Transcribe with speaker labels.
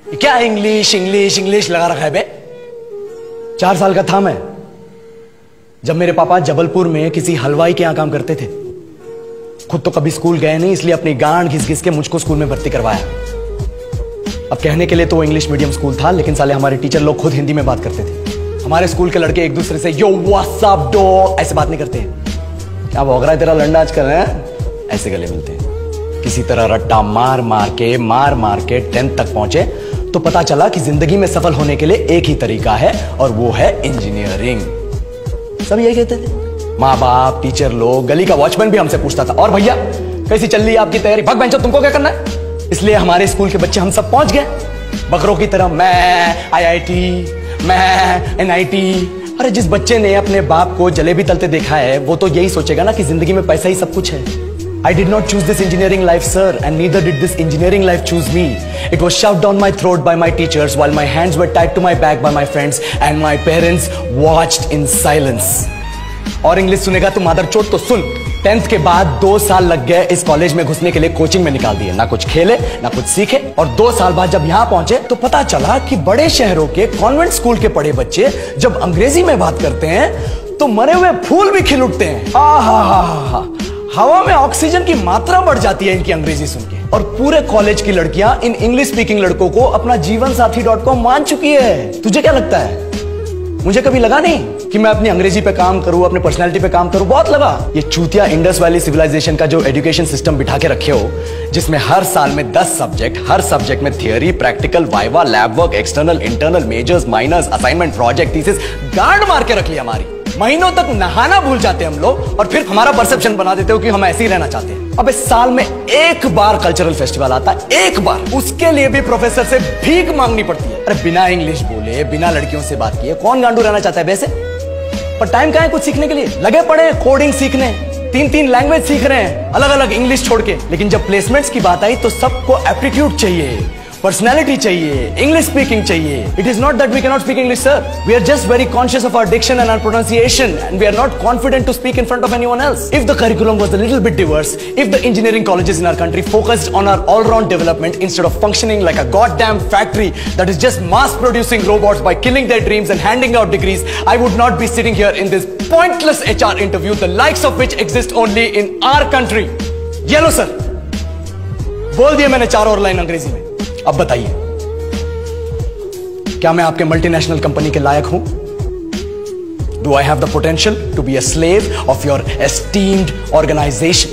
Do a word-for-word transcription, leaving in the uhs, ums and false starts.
Speaker 1: क्या English English English लगा रखा है बे? चार साल का था मैं जब मेरे पापा जबलपुर में किसी हलवाई के यहां काम करते थे। खुद तो कभी स्कूल गए नहीं, इसलिए अपनी गांड घिस घिस के मुझको स्कूल में भर्ती करवाया। अब कहने के लिए तो वो इंग्लिश मीडियम स्कूल था, लेकिन साले हमारे टीचर लोग खुद हिंदी में बात करते थे। हमारे स्कूल के लड़के एक दूसरे से यो व्हाट्स अप डॉग ऐसे बात नहीं करते। क्या भौंक रहा है तेरा लंडा आजकल है? ऐसे गले मिलते हैं। किसी तरह रट्टा मार मार के मार मार के टेंथ तक पहुंचे तो पता चला कि जिंदगी में सफल होने के लिए एक ही तरीका है और वो है इंजीनियरिंग। सब यही कहते थे। माँ बाप, टीचर लोग, गली का वॉचमैन भी हमसे पूछता था, और भैया कैसी चल रही है आपकी तैयारी? भग बेंचो, तुमको क्या करना है? इसलिए हमारे स्कूल के बच्चे हम सब पहुंच गए बकरों की तरह। मैं आई आई टी, मैं एन आई टी। अरे जिस बच्चे ने अपने बाप को जलेबी तलते देखा है वो तो यही सोचेगा ना कि जिंदगी में पैसा ही सब कुछ है। I did not choose this engineering life, sir, and neither did this engineering life choose me. It was shoved down my throat by my teachers while my hands were tied to my back by my friends and my parents watched in silence. और English सुनेगा तू मादरचोद तो सुन। Tenth के बाद दो साल लग गए इस कॉलेज में घुसने के लिए, कोचिंग में निकाल दिए। ना कुछ खेले ना कुछ सीखे, और दो साल बाद जब यहाँ पहुंचे तो पता चला कि बड़े शहरों के कॉन्वेंट स्कूल के पढ़े बच्चे जब अंग्रेजी में बात करते हैं तो मरे हुए फूल भी खिल उठते हैं। आ हा हा हा हवा में ऑक्सीजन की मात्रा बढ़ जाती है इनकी अंग्रेजी सुन के। और पूरे कॉलेज की लड़कियां इन इंग्लिश स्पीकिंग लड़कों को अपना जीवन साथी डॉट कॉम मान चुकी है। तुझे क्या लगता है? मुझे कभी लगा नहीं कि मैं अपनी अंग्रेजी पे काम करूं, अपने पर्सनालिटी पे काम करूं। बहुत लगा। ये चूतिया इंडस वैली सिविलाइजेशन का जो एजुकेशन सिस्टम बिठा के रखे हो, जिसमें हर साल में दस सब्जेक्ट, हर सब्जेक्ट में theory, practical, viva, lab work, external, internal, majors, minors, assignment, project, thesis, गांड मार के रख लिया हमारी। महीनों तक नहाना भूल जाते हैं हम लोग और फिर हमारा परसेप्शन बना देते हो कि हम ऐसे ही रहना चाहते हैं। अब इस साल में एक बार कल्चरल फेस्टिवल आता है, एक बार, उसके लिए भी प्रोफेसर से भीख मांगनी पड़ती है। अरे बिना इंग्लिश बोले, बिना लड़कियों से बात किए कौन गांडू रहना चाहता है वैसे? पर टाइम कहाँ है कुछ सीखने के लिए? लगे पड़े कोडिंग सीखने, तीन तीन लैंग्वेज सीख रहे हैं अलग अलग इंग्लिश छोड़ के। लेकिन जब प्लेसमेंट्स की बात आई तो सबको एप्टीट्यूड चाहिए, पर्सनैलिटी चाहिए, इंग्लिश स्पीकिंग चाहिए। It is not that we cannot speak English, sir. We are just very conscious of our diction and our pronunciation, and we are not confident to speak in front of anyone else. If the curriculum was a little bit diverse, if the engineering colleges in our country focused on our all-round development instead of functioning like a goddamn factory that is just mass-producing robots by killing their dreams and handing out degrees, I would not be sitting here in this pointless H R interview, the likes of which exist only in our country. Yellow, sir. बोल दिया मैंने चार और line अंग्रेजी में। अब बताइए, क्या मैं आपके मल्टीनेशनल कंपनी के लायक हूं? Do I have the potential to be a slave of your esteemed organisation?